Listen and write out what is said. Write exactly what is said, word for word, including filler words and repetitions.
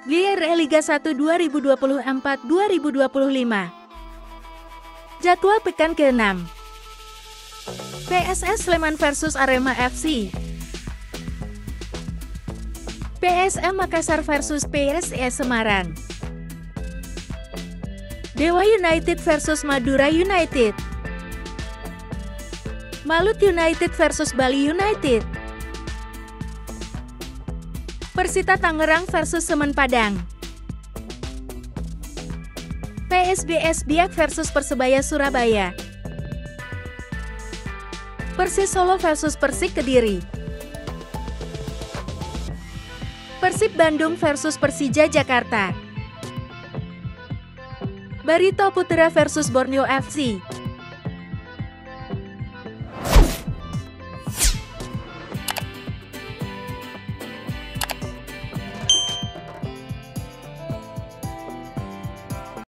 G R E Liga satu dua ribu dua puluh empat dua ribu dua puluh lima. Jadwal pekan keenam. P S S Sleman versus Arema F C. P S M Makassar versus P S I S Semarang. Dewa United versus Madura United. Malut United versus Bali United. Persita Tangerang versus Semen Padang. P S B S Biak versus Persebaya Surabaya. Persis Solo versus Persik Kediri. Persib Bandung versus Persija Jakarta. Barito Putra versus Borneo F C.